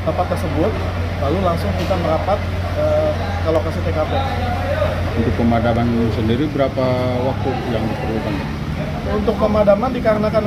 tempat tersebut, lalu langsung kita merapat ke lokasi TKP. Untuk pemadaman sendiri berapa waktu yang diperlukan? Untuk pemadaman dikarenakan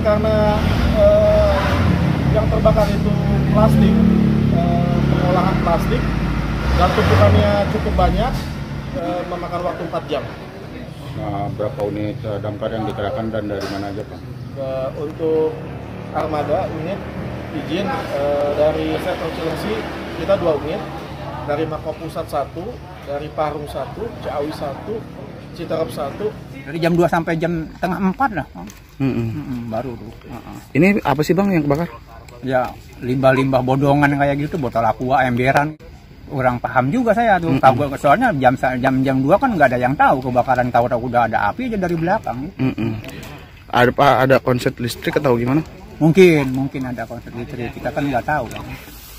yang terbakar itu plastik, pengolahan plastik, dan tumpukannya cukup banyak, memakan waktu 4 jam. Nah, berapa unit damkar yang dikerahkan dan dari mana aja, Pak? Untuk armada unit izin dari Sektor Cilengsi kita 2 unit, dari Mako Pusat 1, dari Parung 1, Ciawi 1, Citerep 1. Dari jam 2 sampai jam tengah 4 lah. Baru tuh. Ini apa sih Bang yang kebakar? Ya limbah-limbah bodongan kayak gitu, botol aqua, emberan. Kurang paham juga saya tuh. Tahu soalnya jam 2 kan nggak ada yang tahu kebakaran, tahu udah ada api aja dari belakang. Ada konslet listrik atau gimana? Mungkin ada konslet listrik, kita kan nggak tahu kan.